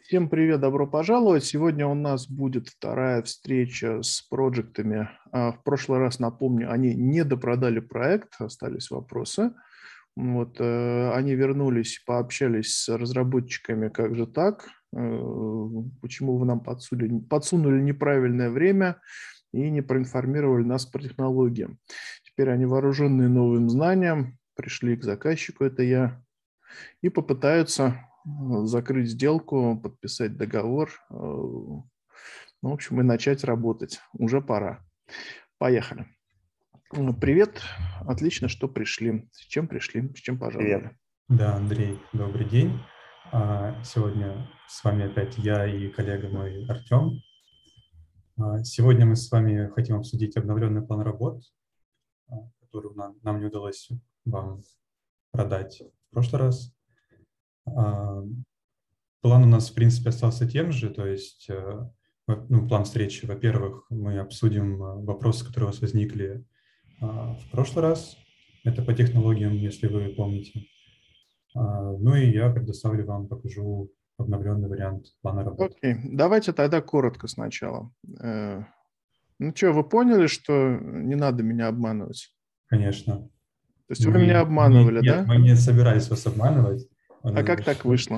Всем привет, добро пожаловать. Сегодня у нас будет вторая встреча с проектами. В прошлый раз, напомню, они не допродали проект, остались вопросы. Они вернулись, пообщались с разработчиками, как же так, почему вы нам подсунули неправильное время и не проинформировали нас по технологиям. Теперь они, вооруженные новым знанием, пришли к заказчику, это я, и попытаются закрыть сделку, подписать договор, в общем, и начать работать. Уже пора. Поехали. Привет. Отлично, что пришли. С чем пришли? С чем пожаловали? Привет. Да, Андрей, добрый день. Сегодня с вами опять я и коллега мой Артем. Сегодня мы с вами хотим обсудить обновленный план работ, который нам не удалось вам продать в прошлый раз. План у нас, в принципе, остался тем же, то есть план встречи. Во-первых, мы обсудим вопросы, которые у вас возникли в прошлый раз. Это по технологиям, если вы помните. Ну и я предоставлю вам, покажу обновленный вариант плана работы. Окей, давайте тогда коротко сначала. Ну что, вы поняли, что не надо меня обманывать? Конечно. То есть вы меня обманывали, Нет, да? мы не собирались вас обманывать. А как так вышло?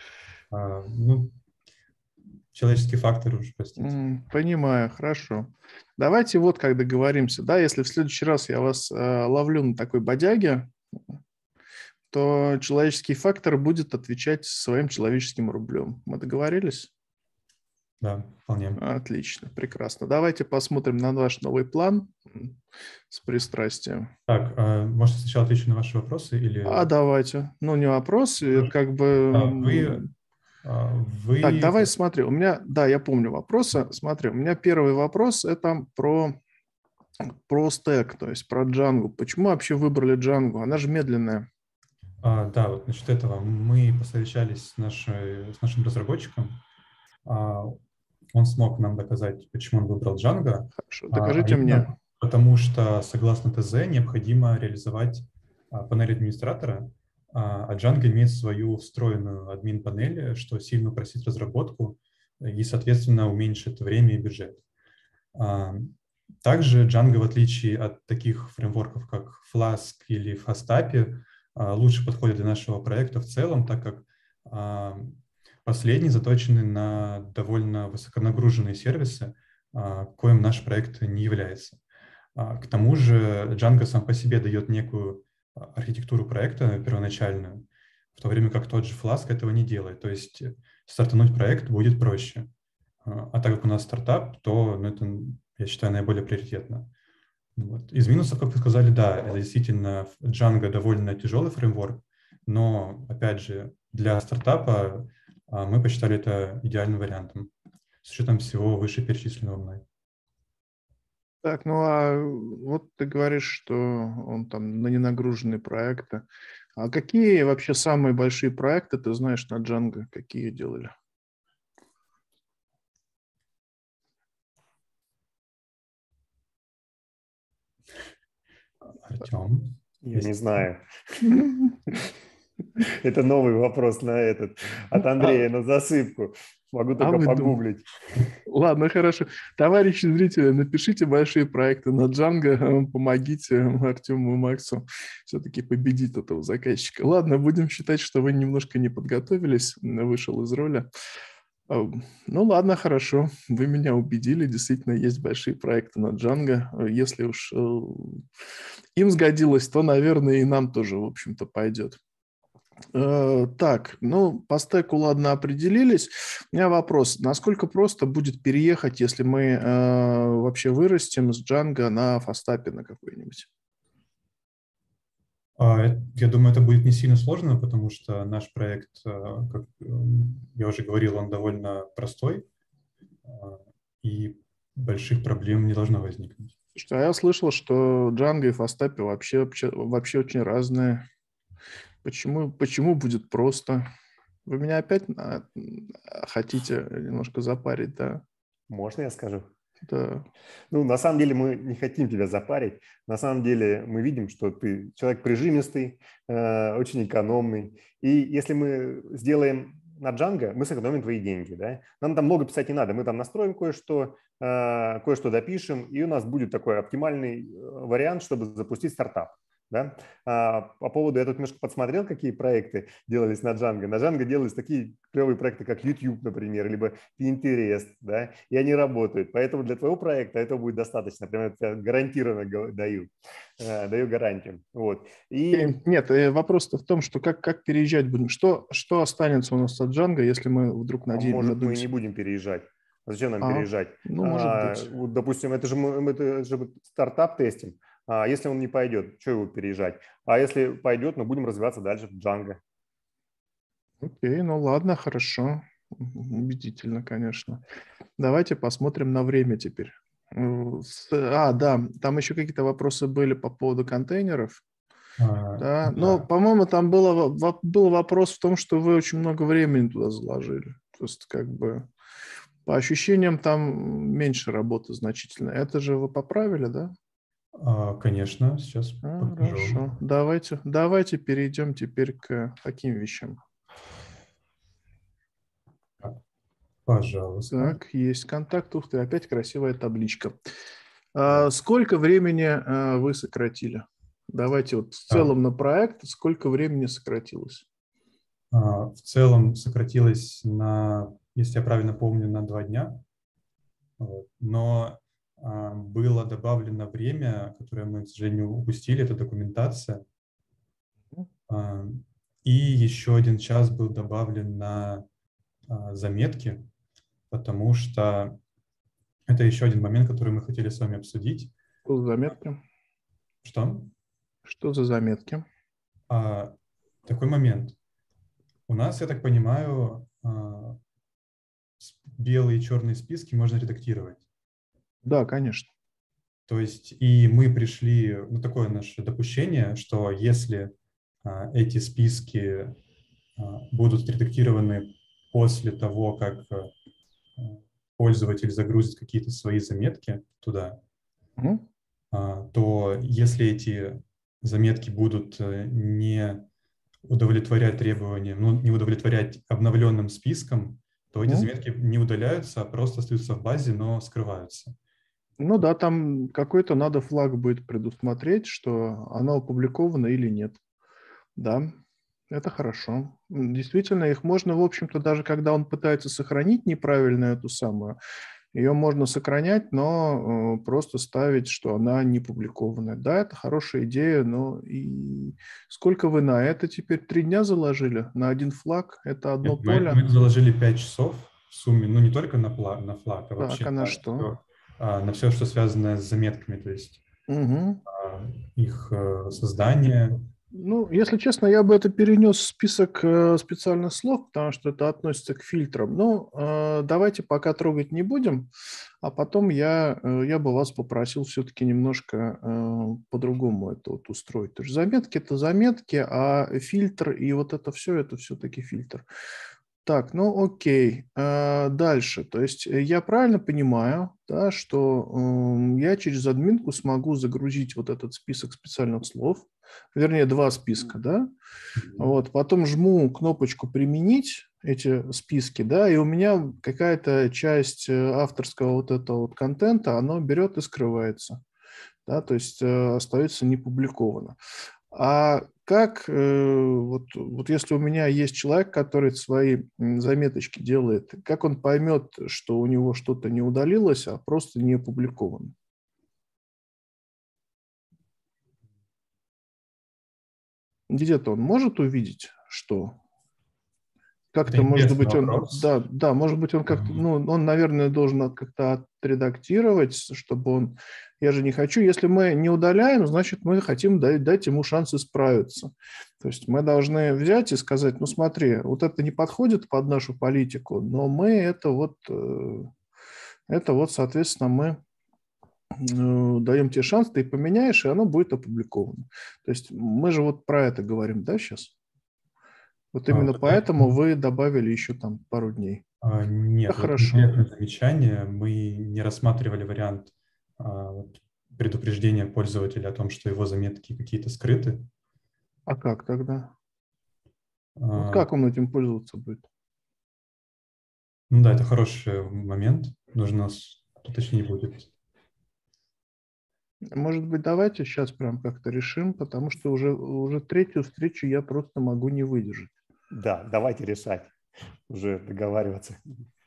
Человеческий фактор уж, простите. Понимаю, хорошо. Давайте вот как договоримся, да, если в следующий раз я вас ловлю на такой бодяге, то человеческий фактор будет отвечать своим человеческим рублем. Мы договорились? Да, вполне. Отлично, прекрасно. Давайте посмотрим на ваш новый план с пристрастием. Так, может, сначала отвечу на ваши вопросы или... Давайте. Ну, не вопрос, как бы... Так, давай смотри, у меня, да, я помню вопросы. Смотри, у меня первый вопрос – это про стэк, то есть про Django. Почему вообще выбрали Django? Она же медленная. Да, вот насчет этого мы посовещались с нашим разработчиком. Он смог нам доказать, почему он выбрал Django. Хорошо, докажите мне. Потому что, согласно ТЗ, необходимо реализовать панель администратора, а Django имеет свою встроенную админ-панель, что сильно упростит разработку и, соответственно, уменьшит время и бюджет. Также Django, в отличие от таких фреймворков, как Flask или FastAPI, лучше подходит для нашего проекта в целом, так как последние заточены на довольно высоконагруженные сервисы, коим наш проект не является. К тому же Django сам по себе дает некую архитектуру проекта первоначальную, в то время как тот же Flask этого не делает. То есть стартануть проект будет проще. А так как у нас стартап, то это, я считаю, наиболее приоритетно. Из минусов, как вы сказали, да, это действительно Django довольно тяжелый фреймворк, но, опять же, для стартапа мы посчитали это идеальным вариантом с учетом всего вышеперечисленного мной. Так, вот ты говоришь, что он там на ненагруженные проекты. А какие вообще самые большие проекты ты знаешь на Django? Какие делали? Артем? Я не знаю. Это новый вопрос от Андрея на засыпку. Могу только погуглить. Ладно, хорошо. Товарищи зрители, напишите большие проекты на Django, помогите Артему и Максу все-таки победить этого заказчика. Ладно, будем считать, что вы немножко не подготовились, вышел из роли. Ну ладно, хорошо, вы меня убедили, действительно есть большие проекты на Django. Если уж им сгодилось, то, наверное, и нам тоже, в общем-то, пойдет. Так, по стеку, ладно, определились. У меня вопрос. Насколько просто будет переехать, если мы вообще вырастем с Django на FastAPI на какой-нибудь? Я думаю, это будет не сильно сложно, потому что наш проект, как я уже говорил, он довольно простой, и больших проблем не должно возникнуть. Что я слышал, что Django и FastAPI вообще очень разные. Почему будет просто? Вы меня опять хотите немножко запарить, да? Можно я скажу? Да. На самом деле мы не хотим тебя запарить. На самом деле мы видим, что ты человек прижимистый, очень экономный. И если мы сделаем на Django, мы сэкономим твои деньги. Да? Нам там много писать не надо. Мы там настроим кое-что, кое-что допишем, и у нас будет такой оптимальный вариант, чтобы запустить стартап. Да? По поводу, я тут немножко подсмотрел, какие проекты делались на Django. На Django делались такие клевые проекты, как YouTube, например, либо Pinterest, да, и они работают. Поэтому для твоего проекта этого будет достаточно. Прямо я гарантированно даю гарантию. Вот. И... Нет, вопрос-то в том, что как переезжать будем. Что останется у нас от Django, если мы вдруг может, мы не будем переезжать. Зачем нам переезжать? Ну, может быть. Вот, допустим, это же стартап тестим. Если он не пойдет, что его переезжать? А если пойдет, мы будем развиваться дальше в Django. Окей, ну ладно, хорошо. Убедительно, конечно. Давайте посмотрим на время теперь. Да, там еще какие-то вопросы были по поводу контейнеров. Да, но, по-моему, там был вопрос в том, что вы очень много времени туда заложили. То есть, как бы, по ощущениям, там меньше работы значительно. Это же вы поправили, да? Конечно, сейчас покажу. Хорошо. Давайте перейдем теперь к таким вещам. Пожалуйста. Так, есть контакт. Ух ты, опять красивая табличка. Сколько времени вы сократили? Давайте вот в целом на проект сколько времени сократилось? В целом сократилось если я правильно помню, на 2 дня. Но было добавлено время, которое мы, к сожалению, упустили, это документация. И еще 1 час был добавлен на заметки, потому что это еще 1 момент, который мы хотели с вами обсудить. Что за заметки? Что? Что за заметки? Такой момент. У нас, я так понимаю, белые и черные списки можно редактировать. Да, конечно. То есть и мы пришли, такое наше допущение, что если эти списки будут редактированы после того, как пользователь загрузит какие-то свои заметки туда, то если эти заметки будут не удовлетворять требованиям, не удовлетворять обновленным спискам, то эти заметки не удаляются, а просто остаются в базе, но скрываются. Ну да, там какой-то надо флаг будет предусмотреть, что оно опубликовано или нет. Да, это хорошо. Действительно, их можно, в общем-то, даже когда он пытается сохранить неправильно эту самую, ее можно сохранять, но просто ставить, что она не публикованная. Да, это хорошая идея, но и сколько вы на это теперь? 3 дня заложили? На 1 флаг? Это одно поле? Мы заложили 5 часов в сумме, не только на флаг, а вообще так, а на что? На все, что связано с заметками, то есть их создание. Ну, если честно, я бы это перенес в список специальных слов, потому что это относится к фильтрам. Но давайте пока трогать не будем, а потом я бы вас попросил все-таки немножко по-другому это вот устроить. То есть заметки – это заметки, а фильтр и вот это все-таки фильтр. Так, ну окей. Дальше. То есть я правильно понимаю, да, что я через админку смогу загрузить вот этот список специальных слов, вернее, 2 списка, да? Вот, потом жму кнопочку «Применить» эти списки, да, и у меня какая-то часть авторского вот этого вот контента, она берет и скрывается, да, то есть остается непубликовано. А как, вот если у меня есть человек, который свои заметочки делает, как он поймет, что у него что-то не удалилось, а просто не опубликовано? Где-то он может увидеть, что как-то, может быть, он, да, может быть, он как-то, он, наверное, должен как-то отредактировать, чтобы он, я же не хочу, если мы не удаляем, значит, мы хотим дать ему шанс исправиться. То есть мы должны взять и сказать, ну, смотри, вот это не подходит под нашу политику, но мы это вот, соответственно, мы даем тебе шанс, ты поменяешь, и оно будет опубликовано. То есть мы же вот про это говорим, да, сейчас? Вот именно поэтому вы добавили еще там пару дней. Нет, это конкретное замечание. Мы не рассматривали вариант предупреждения пользователя о том, что его заметки какие-то скрыты. А как тогда? Вот как он этим пользоваться будет? Ну да, это хороший момент. Нужно уточнить будет. Может быть, давайте сейчас прям как-то решим, потому что уже третью встречу я просто могу не выдержать. Да, давайте решать, уже договариваться.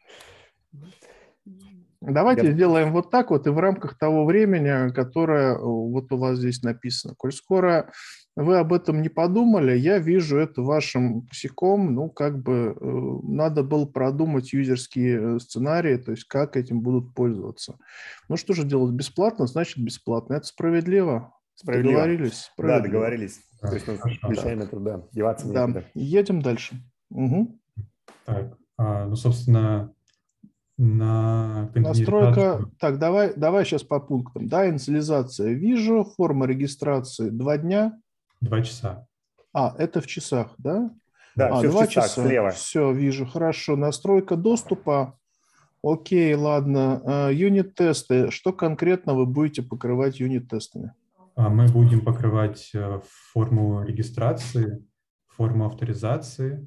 Давайте сделаем вот так вот и в рамках того времени, которое вот у вас здесь написано. Коль скоро вы об этом не подумали, я вижу это вашим косяком, ну, как бы надо было продумать юзерские сценарии, то есть как этим будут пользоваться. Ну, что же делать бесплатно, значит бесплатно. Это справедливо? Справедливо. Договорились? Да, Справедливо. договорились. Да, То есть мы хорошо. включаем это, да, деваться Да, некуда. едем дальше. Угу. Так, ну, собственно, на Настройка. контейнеризацию Так, давай сейчас по пунктам. Да, инициализация. Вижу. Форма регистрации 2 дня. 2 часа. Это в часах, да? Да, все в 2 часах, часа. слева. Все, вижу. Хорошо. Настройка доступа. Окей, ладно. Юнит-тесты. Что конкретно вы будете покрывать юнит-тестами? Мы будем покрывать форму регистрации, форму авторизации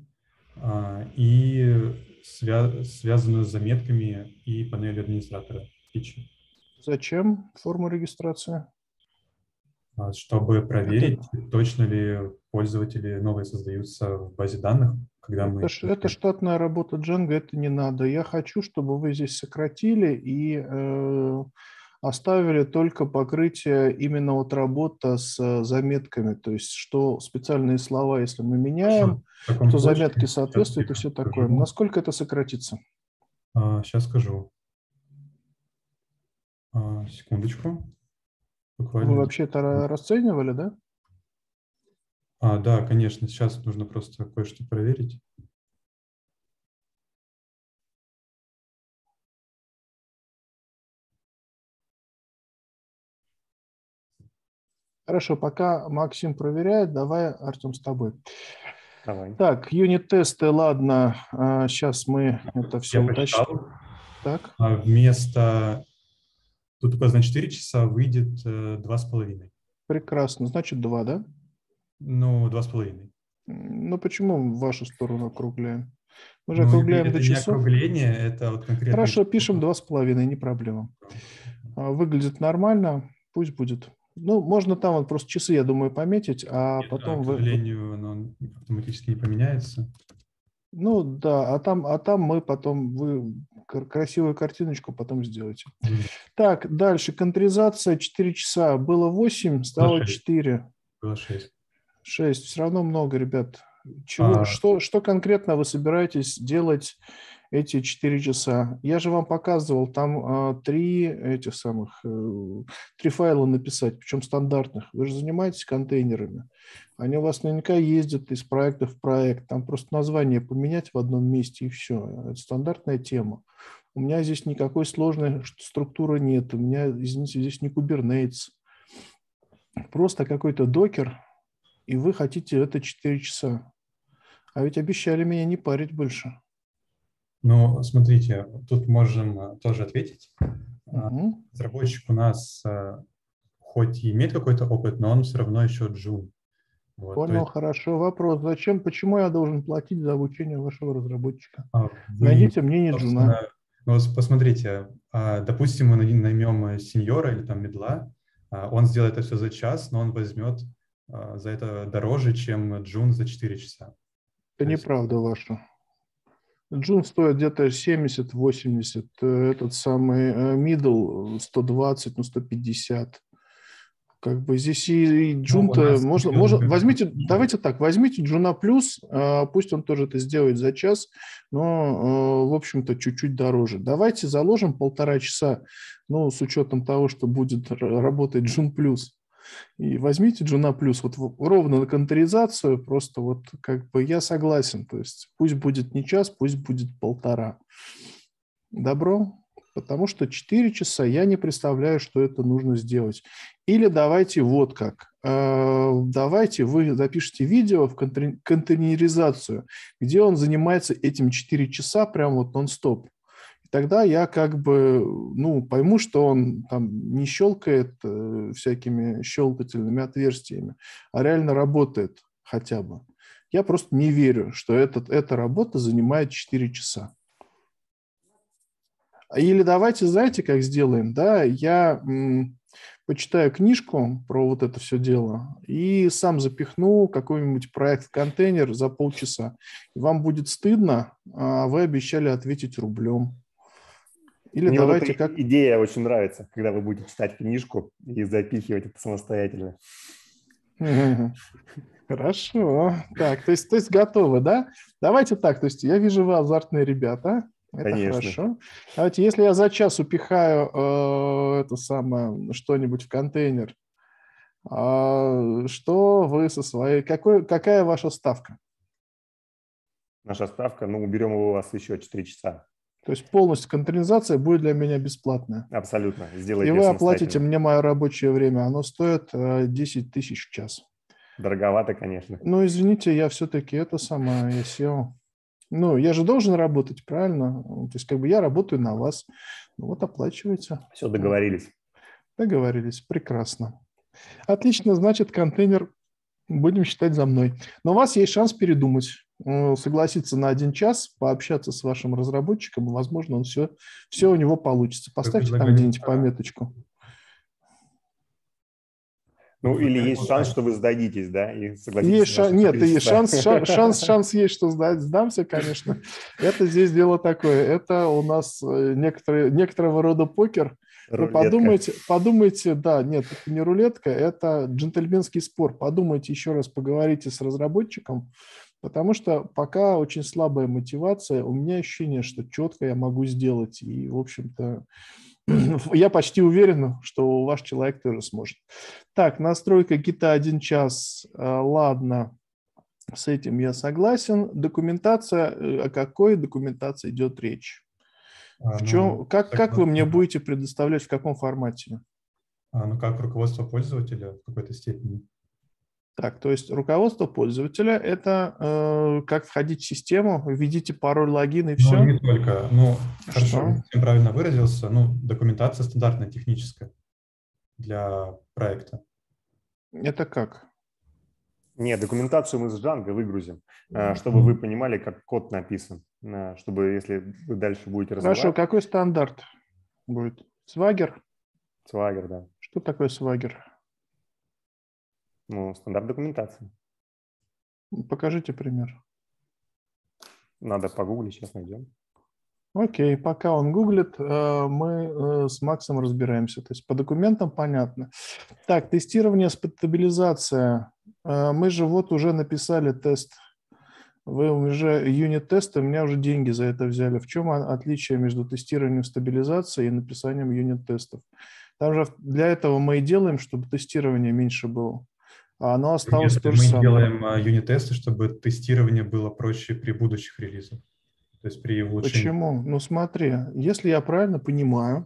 и связанную с заметками и панелью администратора фичи, Зачем форму регистрации? чтобы проверить, Это, точно ли пользователи новые создаются в базе данных, когда мы... это штатная работа Django, это не надо. Я хочу, чтобы вы здесь сократили и оставили только покрытие именно вот работа с заметками, то есть что специальные слова, если мы меняем, В таком что заметки случае, сейчас соответствуют и я все такое. скажу. Насколько это сократится? Сейчас скажу. Секундочку. Вы Буквально. вообще это расценивали, да? Да, конечно, сейчас нужно просто кое-что проверить. Хорошо, пока Максим проверяет, давай, Артем, с тобой. Давай. Так, юнит-тесты, ладно, сейчас мы это все Я уточним. посчитал. Так, Вместо... Тут указано 4 часа, выйдет 2,5. прекрасно, значит 2, да? Ну, 2,5. Ну, почему в вашу сторону округляем? Мы же Ну, округляем до это не часов. округление, это вот конкретное Хорошо, пишем число. 2,5, не проблема. Выглядит нормально, пусть будет. Ну, можно там вот просто часы, я думаю, пометить, а Нет, потом к вы... сожалению, оно автоматически не поменяется. Ну, да, а там мы потом... Вы красивую картиночку потом сделаете. Мгм. Так, дальше. Контризация 4 часа. Было 8, Было стало 6. 4. Было 6. 6. Все равно много, ребят. А, Что конкретно вы собираетесь делать эти 4 часа? Я же вам показывал, там 3 файла написать, причем стандартных. Вы же занимаетесь контейнерами. Они у вас наверняка ездят из проекта в проект. Там просто название поменять в одном месте и все. Это стандартная тема. У меня здесь никакой сложной структуры нет. У меня, извините, здесь не Kubernetes. Просто какой-то докер, и вы хотите это 4 часа. А ведь обещали меня не парить больше. ну, смотрите, тут можем тоже ответить. Угу. Разработчик у нас хоть и имеет какой-то опыт, но он все равно еще джун. Вот, то Понял, есть хорошо. Вопрос. Почему я должен платить за обучение вашего разработчика? вы, Найдите мне не собственно, джуна. ну, вот посмотрите, допустим, мы наймем сеньора или там медла, он сделает это все за час, но он возьмет за это дороже, чем джун за 4 часа. Это То есть, неправда ваша. Джун стоит где-то 70-80. Этот самый middle 120, ну 150. Как бы здесь и ну, у Джун-то нас можно, возьмите, давайте так, возьмите Джуна плюс, пусть он тоже это сделает за час, но, в общем-то, чуть-чуть дороже. Давайте заложим 1,5 часа, ну, с учетом того, что будет работать Джун плюс. И возьмите Джуна плюс, вот ровно на контейнеризацию, просто вот как бы я согласен, то есть пусть будет не час, пусть будет 1,5. Добро? Потому что 4 часа я не представляю, что это нужно сделать. Или давайте вот как. Давайте вы запишите видео в контейнеризацию, где он занимается этим 4 часа прям вот нон-стоп. И тогда я как бы, ну, пойму, что он там не щелкает всякими щелкательными отверстиями, а реально работает хотя бы. Я просто не верю, что эта работа занимает 4 часа. Или давайте, знаете, как сделаем, да, я почитаю книжку про вот это все дело и сам запихну какой-нибудь проект в контейнер за полчаса. И вам будет стыдно, а вы обещали ответить рублем. Или Мне вот эта давайте как... идея очень нравится, когда вы будете читать книжку и запихивать это самостоятельно. Хорошо. Так, то есть готовы, да? Давайте так, то есть я вижу, вы азартные ребята. Это Конечно. хорошо. Давайте, если я за час упихаю это самое что-нибудь в контейнер, что вы со своей... какая ваша ставка? Наша ставка, ну, уберем его у вас еще 4 часа. То есть полностью контейнеризация будет для меня бесплатная. Абсолютно. И Сделайте вы ее оплатите самостоятельно. мне мое рабочее время. Оно стоит 10 тысяч в час. Дороговато, конечно. Ну, извините, я все-таки я SEO. Ну, я же должен работать, правильно? То есть как бы я работаю на вас. Ну, вот оплачивайте. Все, договорились. Договорились. Прекрасно. Отлично, значит, контейнер будем считать за мной. Но у вас есть шанс передумать, согласиться на 1 час, пообщаться с вашим разработчиком, и, возможно, он все у него получится. Поставьте там где-нибудь пометочку. Ну, или есть шанс, что вы сдадитесь, да, и согласитесь Есть на наши нет, 4 и часа. шанс есть, что сдамся, конечно. Это здесь дело такое. Это у нас некоторого рода покер. Вы подумайте, да, нет, это не рулетка, это джентльменский спор. Подумайте еще раз, поговорите с разработчиком, потому что пока очень слабая мотивация, у меня ощущение, что четко я могу сделать. И, в общем-то, я почти уверен, что ваш человек тоже сможет. Так, настройка гита 1 час. Ладно, с этим я согласен. Документация. О какой документации идет речь? Как вы мне будете предоставлять, в каком формате? Ну, как руководство пользователя в какой-то степени. Так, то есть руководство пользователя – это как входить в систему, введите пароль, логин и все? Ну, не только. Ну, хорошо, Что? не совсем правильно выразился. Ну, документация стандартная, техническая для проекта. Это как? Нет, документацию мы с Django выгрузим, чтобы вы понимали, как код написан, чтобы, если вы дальше будете развивать... Хорошо, какой стандарт будет? Swagger? Swagger, да. Что такое Swagger? Ну, стандарт документации. Покажите пример. Надо погуглить, сейчас найдем. Окей, пока он гуглит, мы с Максом разбираемся. То есть по документам понятно. Так, тестирование, стабилизация. Мы же вот уже написали тест. Вы уже юнит-тесты, у меня уже деньги за это взяли. В чем отличие между тестированием стабилизации и написанием юнит-тестов? Там же для этого мы и делаем, чтобы тестирование меньше было. А оно осталось то же самое. Мы делаем юнит-тесты, чтобы тестирование было проще при будущих релизах. То есть при улучшении. Почему? Ну смотри, если я правильно понимаю,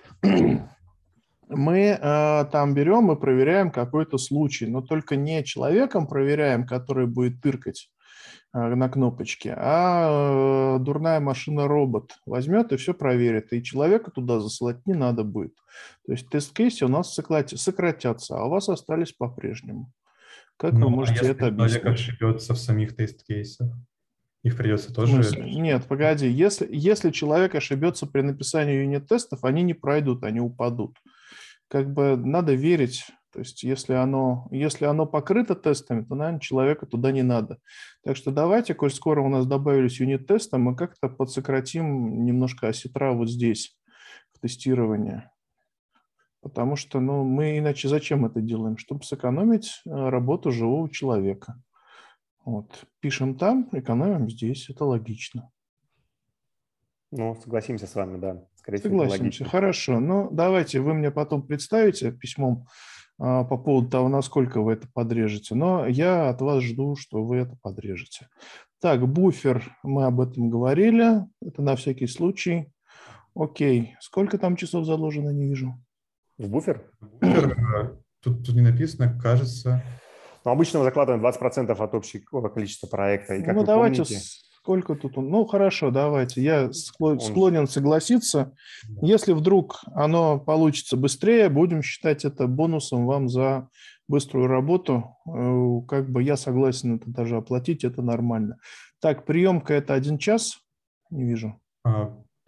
мы там берем и проверяем какой-то случай, но только не человеком проверяем, который будет тыркать на кнопочке, а дурная машина-робот возьмет и все проверит, и человека туда засылать не надо будет. То есть тест-кейсы у нас сократятся, а у вас остались по-прежнему. Как вы можете это объяснить? Человек ошибется в самих тест-кейсах, их придется тоже... В смысле? Нет, погоди. Если человек ошибется при написании юнит-тестов, они не пройдут, они упадут. Как бы надо верить. То есть если оно покрыто тестами, то, наверное, человека туда не надо. Так что давайте, коль скоро у нас добавились юнит-тесты, мы как-то подсократим немножко осетра вот здесь, в тестировании. Потому что мы иначе зачем это делаем? Чтобы сэкономить работу живого человека. Вот. Пишем там, экономим здесь. Это логично. Ну, согласимся с вами, да. Скорее всего, это Согласимся. логично. Хорошо. Ну, давайте вы мне потом представите письмом по поводу того, насколько вы это подрежете. Но я от вас жду, что вы это подрежете. Так, буфер. Мы об этом говорили. Это на всякий случай. Окей. Сколько там часов заложено, не вижу. В буфер? Тут не написано, кажется... Ну, обычно мы закладываем 20% от общего количества проекта. И, как вы давайте, помните, сколько тут? Ну, хорошо, давайте. Я склонен согласиться. Если вдруг оно получится быстрее, будем считать это бонусом вам за быструю работу. Как бы я согласен это даже оплатить, это нормально. Так, приемка – это 1 час? Не вижу.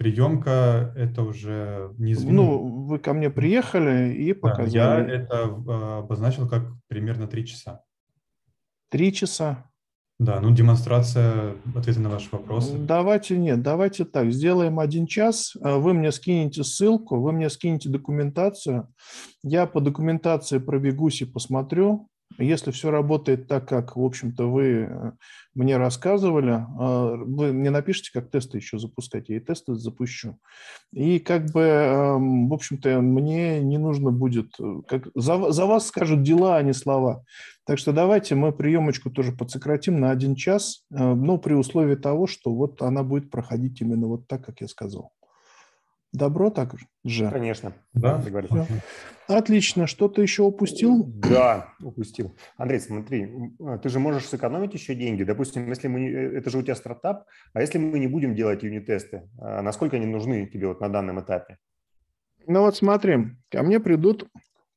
приемка – это уже не звено. Ну, вы ко мне приехали и Да, я показали. это обозначил как примерно 3 часа. 3 часа. Да, ну демонстрация ответа на ваши вопросы. Давайте так, сделаем 1 час. Вы мне скинете ссылку, вы мне скинете документацию. Я по документации пробегусь и посмотрю. Если все работает так, как, в общем-то, вы мне рассказывали, вы мне напишите, как тесты еще запускать. Я и тесты запущу. И как бы, в общем-то, мне не нужно будет... за вас скажут дела, а не слова. Так что давайте мы приемочку тоже подсократим на 1 час, но при условии того, что вот она будет проходить именно вот так, как я сказал. Добро так же? Конечно. Да, договорились. Отлично. Что-то еще упустил? Да, упустил. Андрей, смотри, ты же можешь сэкономить еще деньги. Допустим, если это же у тебя стартап, а если мы не будем делать юнит-тесты, насколько они нужны тебе вот на данном этапе? Ну вот смотри, ко мне придут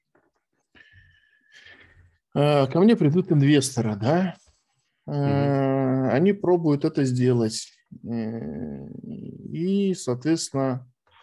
инвесторы, да? Они пробуют это сделать. И, соответственно,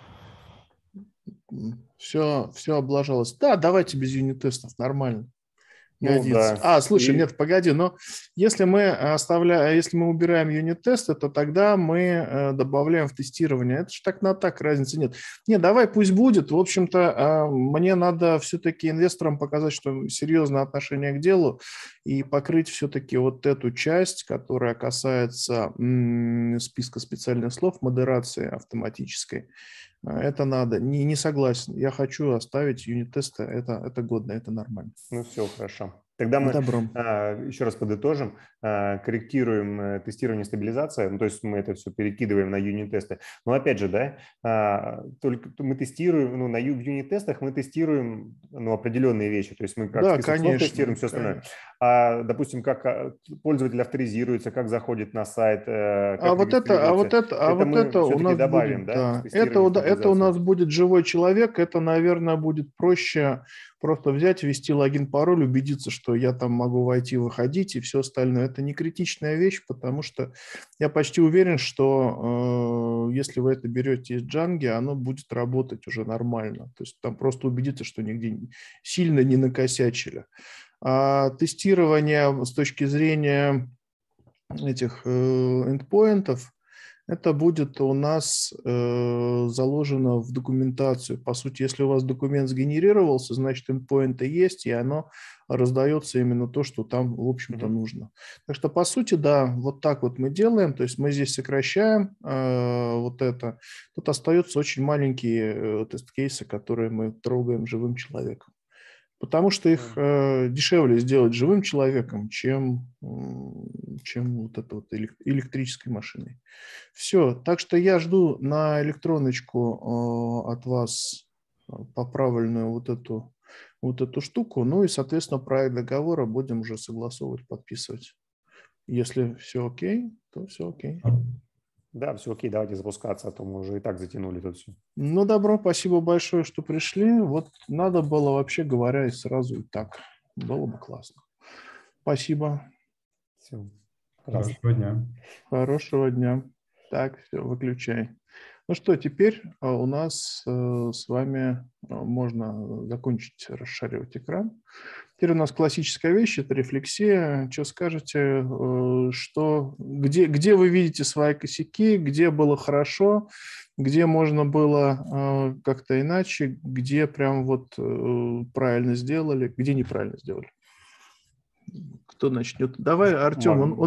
все облажалось. Да, давайте без юнит-тестов, нормально. Годится. Да. Слушай, нет, погоди, но если мы убираем юнит-тесты, то тогда мы добавляем в тестирование. Это же так на так, разницы нет. Не, давай, пусть будет. В общем-то, мне надо все-таки инвесторам показать, что серьезное отношение к делу и покрыть все-таки вот эту часть, которая касается списка специальных слов, модерации автоматической. Это надо. Не согласен. Я хочу оставить юнит-тесты. Это годно, это нормально. Ну, все, хорошо. Тогда мы еще раз подытожим, корректируем тестирование, стабилизация, ну, то есть мы это все перекидываем на юнит-тесты. Но опять же, да, только мы тестируем, в юнит-тестах мы тестируем определенные вещи, то есть мы как список слов тестируем, все остальное. Допустим, как пользователь авторизируется, как заходит на сайт, как вот это у нас добавим, будет, да. Это у нас будет живой человек, это, наверное, будет проще просто взять, ввести логин, пароль, убедиться, что я там могу войти, выходить и все остальное. Это не критичная вещь, потому что я почти уверен, что если вы это берете из Django, оно будет работать уже нормально. То есть там просто убедиться, что нигде сильно не накосячили. А тестирование с точки зрения этих эндпоинтов, это будет у нас заложено в документацию. По сути, если у вас документ сгенерировался, значит, эндпоинты есть, и оно раздается именно то, что там, в общем-то, нужно. Так что, по сути, да, вот так вот мы делаем. То есть мы здесь сокращаем вот это. Тут остаются очень маленькие тест-кейсы, которые мы трогаем живым человеком. Потому что их дешевле сделать живым человеком, чем вот этой вот электрической машиной. Все. Так что я жду на электроночку от вас поправленную вот эту штуку. Ну и, соответственно, проект договора будем уже согласовывать, подписывать. Если все окей, то все окей. Да, все окей, давайте запускаться, а то мы уже и так затянули тут все. Ну, добро, спасибо большое, что пришли. Вот надо было, вообще говоря, и сразу и так. Было бы классно. Спасибо. Все. Хорошего дня. Хорошего дня. Так, все, выключай. Ну что, теперь у нас с вами можно закончить расшаривать экран. Теперь у нас классическая вещь, это рефлексия. Что скажете, где вы видите свои косяки, где было хорошо, где можно было как-то иначе, где прям вот правильно сделали, где неправильно сделали? Кто начнет? Давай, Артем,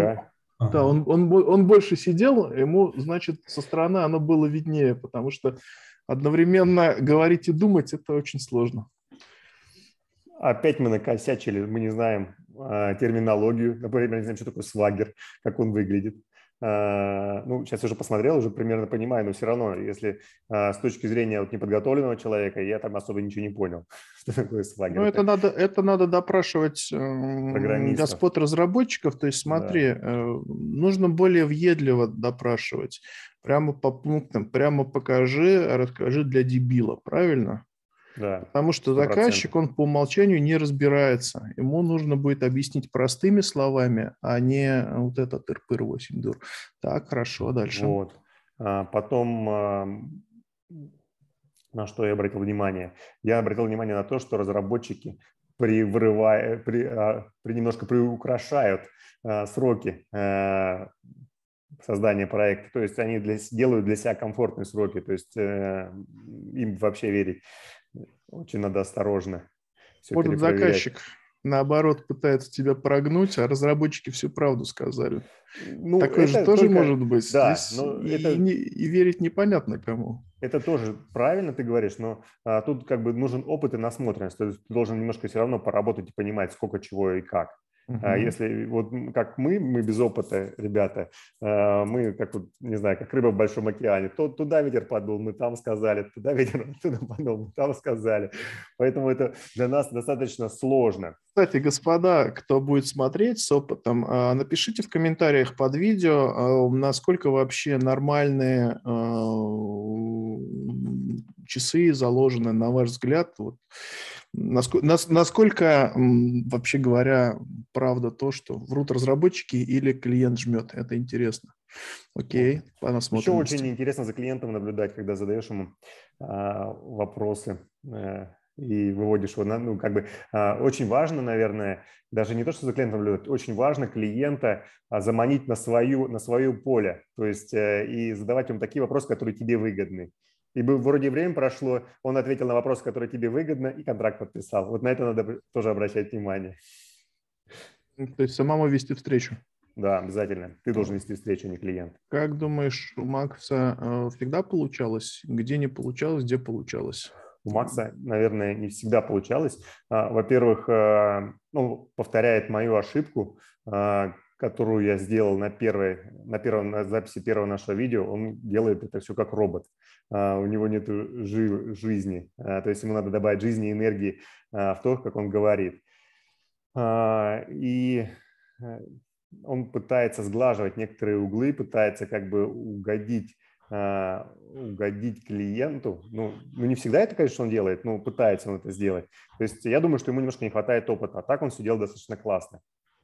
он больше сидел, ему, значит, со стороны оно было виднее, потому что одновременно говорить и думать – это очень сложно. Опять мы накосячили, мы не знаем терминологию, например, не знаем, что такое свагер, как он выглядит. Сейчас уже посмотрел, уже примерно понимаю, но все равно, если с точки зрения вот неподготовленного человека, я там особо ничего не понял, что такое свагер. Ну, это надо допрашивать господ разработчиков, то есть смотри, нужно более въедливо допрашивать, прямо по пунктам, прямо покажи, расскажи для дебила, правильно? Да, потому что 100%. заказчик, он по умолчанию не разбирается. Ему нужно будет объяснить простыми словами, а не вот этот тыр-пыр 8 дур. Так, хорошо, дальше. Вот. Потом, на что я обратил внимание? Я обратил внимание на то, что разработчики немножко приукрашают сроки создания проекта. То есть они делают для себя комфортные сроки. То есть им вообще верить очень надо осторожно все Может, перепроверять. заказчик, наоборот, пытается тебя прогнуть, а разработчики всю правду сказали. Ну, Такое же тоже может быть. Да, Здесь но и верить непонятно кому. это тоже правильно ты говоришь, но тут как бы нужен опыт и насмотренность. То есть ты должен немножко все равно поработать и понимать, сколько чего и как. Если вот как мы без опыта, ребята, мы как вот, не знаю, как рыба в большом океане, то туда ветер подул, мы там сказали, туда ветер оттуда подул, мы там сказали. Поэтому это для нас достаточно сложно. Кстати, господа, кто будет смотреть с опытом, напишите в комментариях под видео, насколько вообще нормальные часы заложены, на ваш взгляд. Вот. Насколько, вообще говоря, правда то, что врут разработчики или клиент жмет? Это интересно. Окей, посмотрим. Еще очень интересно за клиентом наблюдать, когда задаешь ему вопросы и выводишь его. Ну, как бы очень важно, наверное, даже не то, что за клиентом наблюдать, очень важно клиента заманить на свое поле, то есть и задавать ему такие вопросы, которые тебе выгодны. И вроде время прошло, он ответил на вопрос, который тебе выгодно, и контракт подписал. Вот на это надо тоже обращать внимание. То есть самому вести встречу? Да, обязательно. Ты должен вести встречу, а не клиент. Как думаешь, у Макса всегда получалось? Где не получалось, где получалось? У Макса, наверное, не всегда получалось. Во-первых, повторяет мою ошибку, которую я сделал на записи первого нашего видео. Он делает это все как робот. У него нет жизни. То есть ему надо добавить жизни и энергии в то, как он говорит. И он пытается сглаживать некоторые углы, пытается как бы угодить клиенту. Ну, не всегда это, конечно, он делает, но пытается он это сделать. То есть я думаю, что ему немножко не хватает опыта. А так он все делал достаточно классно.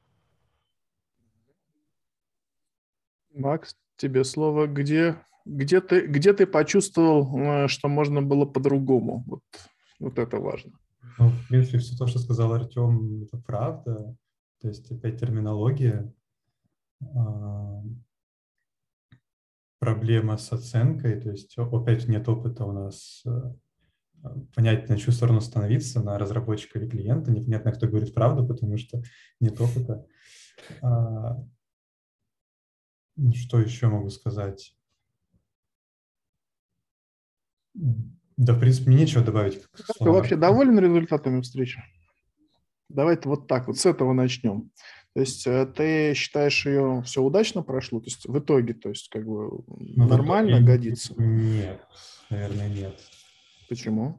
Макс, тебе слово. Где ты почувствовал, что можно было по-другому? Вот это важно. Ну, в принципе, все то, что сказал Артем, это правда. То есть опять терминология. Проблема с оценкой. То есть опять нет опыта у нас понять, на чью сторону становиться, на разработчика или клиента. Непонятно, кто говорит правду, потому что нет опыта. Что еще могу сказать? Да, в принципе, мне нечего добавить. Ты вообще доволен результатами встречи? Давайте вот так вот, с этого начнем. То есть ты считаешь, ее все удачно прошло? То есть в итоге, то есть как бы нормально годится? Нет, наверное, нет. Почему?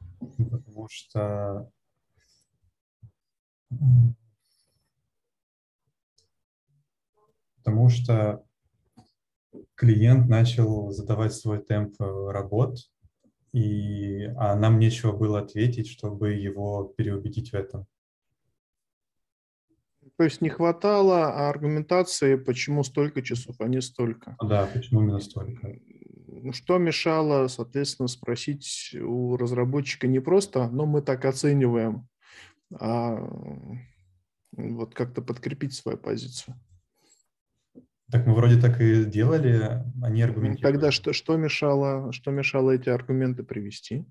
Потому что клиент начал задавать свой темп работ, а нам нечего было ответить, чтобы его переубедить в этом. То есть не хватало аргументации, почему столько часов, а не столько. Да, почему именно столько? Что мешало, соответственно, спросить у разработчика не просто, но мы так оцениваем, а вот как-то подкрепить свою позицию? Так мы вроде так и делали, они аргументировали. Тогда что мешало эти аргументы привести?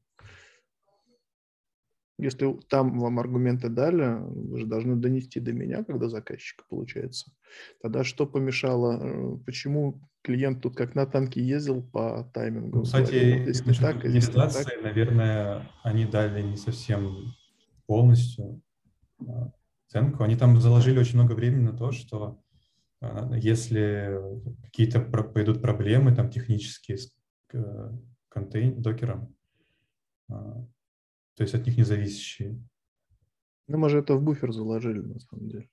Если там вам аргументы дали, вы же должны донести до меня, когда заказчика получается. Тогда что помешало? Почему клиент тут как на танке ездил по таймингу? Ну, кстати, говорил, здесь не так, здесь не так. Наверное, они дали не совсем полностью оценку. Они там заложили очень много времени на то, что если какие-то пойдут проблемы там технические с докером, то есть от них не зависящие. Ну, мы же это в буфер заложили, на самом деле.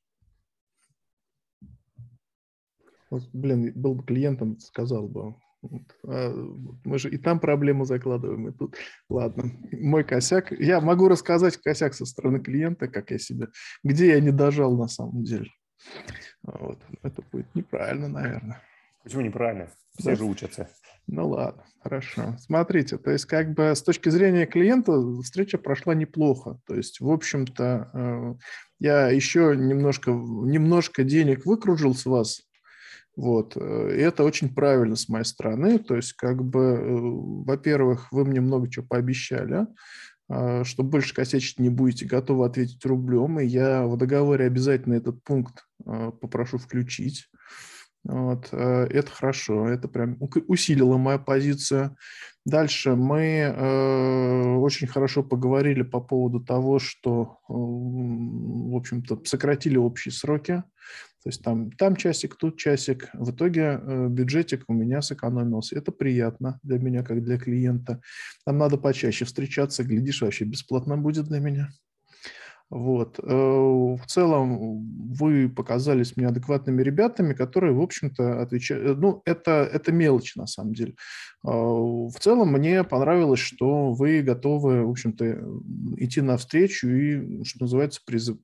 Вот, блин, был бы клиентом, сказал бы. Мы же и там проблему закладываем, и тут. Ладно, мой косяк. Я могу рассказать косяк со стороны клиента, как я себе, где я не дожал на самом деле. Вот. Это будет неправильно, наверное. Почему неправильно? Все Да? же учатся. Ну ладно, хорошо. Смотрите, то есть как бы с точки зрения клиента встреча прошла неплохо. То есть, в общем-то, я еще немножко денег выкружил с вас. Вот. И это очень правильно с моей стороны. То есть, как бы, во-первых, вы мне много чего пообещали, что больше косячить не будете, готовы ответить рублем. И я в договоре обязательно этот пункт попрошу включить. Вот, это хорошо, это прям усилило мою позицию. Дальше мы очень хорошо поговорили по поводу того, что, в общем-то, сократили общие сроки. То есть там часик, тут часик. В итоге бюджетик у меня сэкономился. Это приятно для меня, как для клиента. Нам надо почаще встречаться, глядишь, вообще бесплатно будет для меня. Вот. В целом вы показались мне адекватными ребятами, которые, в общем-то, отвечают. Ну, это мелочь, на самом деле. В целом мне понравилось, что вы готовы, в общем-то, идти навстречу и, что называется,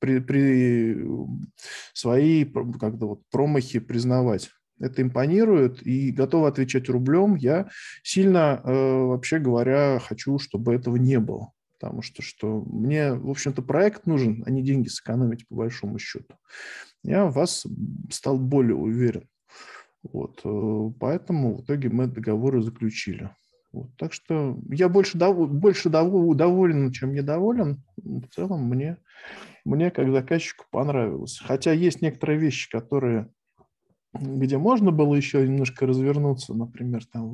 свои как-то вот промахи признавать. Это импонирует и готовы отвечать рублем. Я сильно, вообще говоря, хочу, чтобы этого не было. Потому что мне, в общем-то, проект нужен, а не деньги сэкономить по большому счету. Я в вас стал более уверен. Вот. Поэтому в итоге мы договоры заключили. Вот. Так что я больше доволен, чем недоволен. В целом мне как заказчику понравилось. Хотя есть некоторые вещи, где можно было еще немножко развернуться, например, там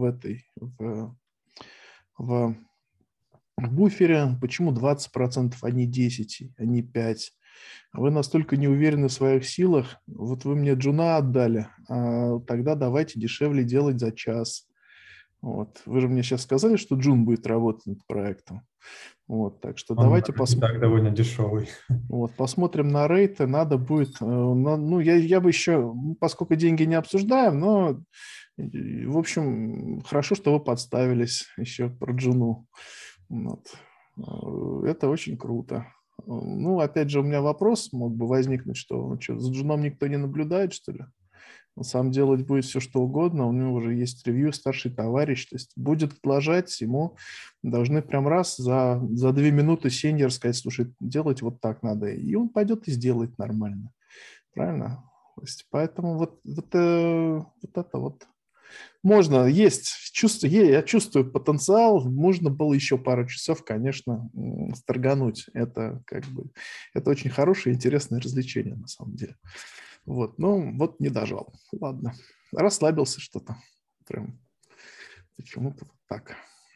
в буфере, почему 20%, а не 10%, а не 5%? Вы настолько не уверены в своих силах, вот вы мне джуна отдали, а тогда давайте дешевле делать за час. Вот. Вы же мне сейчас сказали, что джун будет работать над проектом. Вот. Так что Он давайте так довольно дешевый. Вот, посмотрим на рейты, надо будет, ну, я бы еще, поскольку деньги не обсуждаем, но, в общем, хорошо, что вы подставились еще про джуну. Вот. Это очень круто. Ну, опять же, у меня вопрос мог бы возникнуть, что за джуном никто не наблюдает, что ли? Он сам делать будет все, что угодно, у него уже есть ревью, старший товарищ, то есть будет отлажать, ему должны прям раз за 2 минуты сеньор сказать, слушай, делать вот так надо, и он пойдет и сделает нормально, правильно? То есть, поэтому вот это вот можно, есть чувство, я чувствую потенциал, можно было еще пару часов, конечно, сторгануть, это как бы, это очень хорошее, интересное развлечение на самом деле. Вот, ну, вот не дожал. Ладно. Расслабился что-то. Прям почему-то вот так.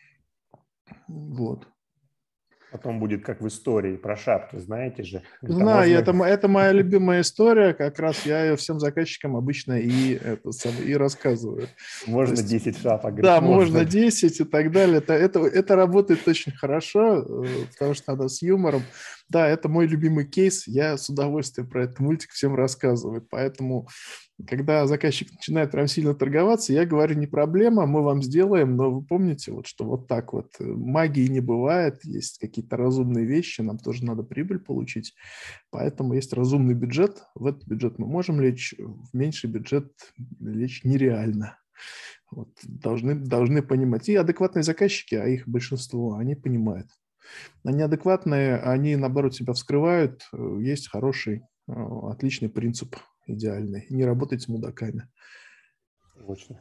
Вот. Потом будет как в истории про шапки, знаете же. Знаю, это моя любимая история, как раз я ее всем заказчикам обычно и рассказываю. Можно 10 шапок. Да, говорит, можно 10 и так далее. Это работает очень хорошо, потому что надо с юмором. Да, это мой любимый кейс, я с удовольствием про этот мультик всем рассказываю, поэтому когда заказчик начинает прям сильно торговаться, я говорю, не проблема, мы вам сделаем, но вы помните, вот, что вот так вот магии не бывает, есть какие-то разумные вещи, нам тоже надо прибыль получить, поэтому есть разумный бюджет, в этот бюджет мы можем лечь, в меньший бюджет лечь нереально. Вот, должны понимать. И адекватные заказчики, а их большинство, они понимают. А неадекватные, они, наоборот, себя вскрывают, есть хороший, отличный принцип, идеальный. Не работать с мудаками. Точно.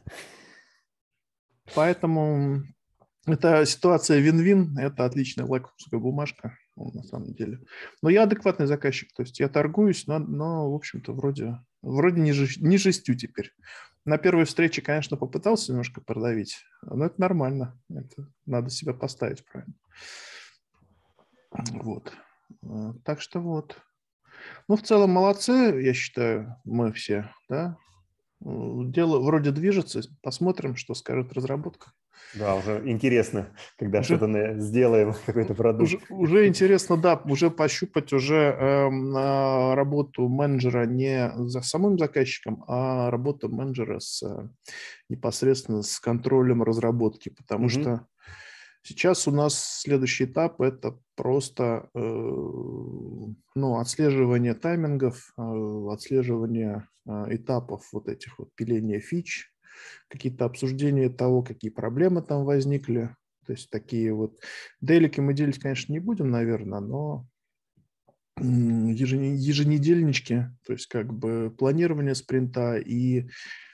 Поэтому эта ситуация вин-вин, это отличная лакмусовая бумажка, на самом деле. Но я адекватный заказчик, то есть я торгуюсь, но в общем-то, вроде не жестю теперь. На первой встрече, конечно, попытался немножко продавить, но это нормально, это надо себя поставить правильно. Вот. Так что вот. Ну, в целом молодцы, я считаю, мы все, да. Дело вроде движется, посмотрим, что скажет разработка. Да, уже интересно, когда что-то сделаем, какой-то продукт. Уже интересно, да, уже пощупать уже работу менеджера не за самым заказчиком, а работу менеджера непосредственно с контролем разработки, потому что сейчас у нас следующий этап – это просто отслеживание таймингов, отслеживание этапов вот этих вот пиления фич, какие-то обсуждения того, какие проблемы там возникли. То есть такие вот дейлики мы делить, конечно, не будем, наверное, но еженедельнички, то есть как бы планирование спринта и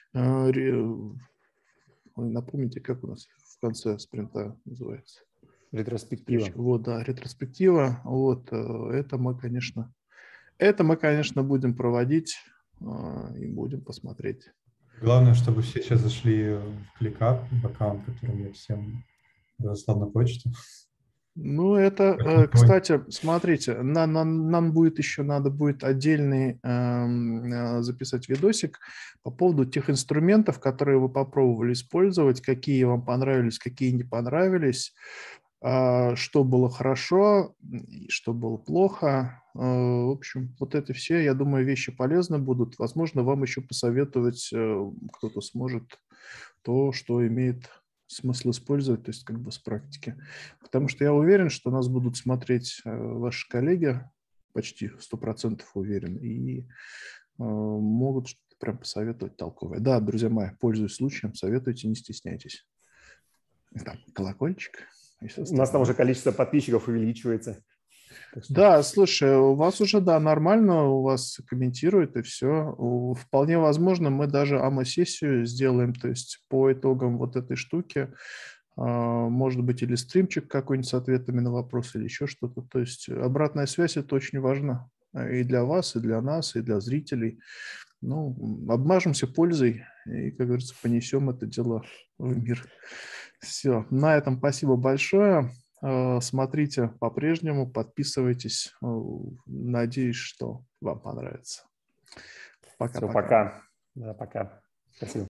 напомните, как у нас в конце спринта называется? Ретроспектива. Вот, да, ретроспектива. Вот, это мы, конечно, будем проводить и будем посмотреть. Главное, чтобы все сейчас зашли в ClickUp, в аккаунт, который я всем разослал на почту. Ну, это, кстати, смотрите, нам будет еще, надо будет отдельный записать видосик по поводу тех инструментов, которые вы попробовали использовать, какие вам понравились, какие не понравились, что было хорошо, что было плохо. В общем, вот это все, я думаю, вещи полезны будут. Возможно, вам еще посоветовать кто-то сможет то, что имеет смысл использовать, то есть как бы с практики. Потому что я уверен, что нас будут смотреть ваши коллеги, почти 100% уверен, и могут что-то прям посоветовать толковое. Да, друзья мои, пользуясь случаем, советуйте, не стесняйтесь. Там колокольчик. У нас там уже количество подписчиков увеличивается. Да, слушай, у вас уже, да, нормально, у вас комментируют и все. Вполне возможно, мы даже АМО-сессию сделаем, то есть по итогам вот этой штуки, может быть, или стримчик какой-нибудь с ответами на вопросы, или еще что-то. То есть обратная связь – это очень важно и для вас, и для нас, и для зрителей. Ну, обмажемся пользой и, как говорится, понесем это дело в мир. Все, на этом спасибо большое. Смотрите по-прежнему, подписывайтесь. Надеюсь, что вам понравится. Пока-пока. Все, пока. Да, пока. Спасибо.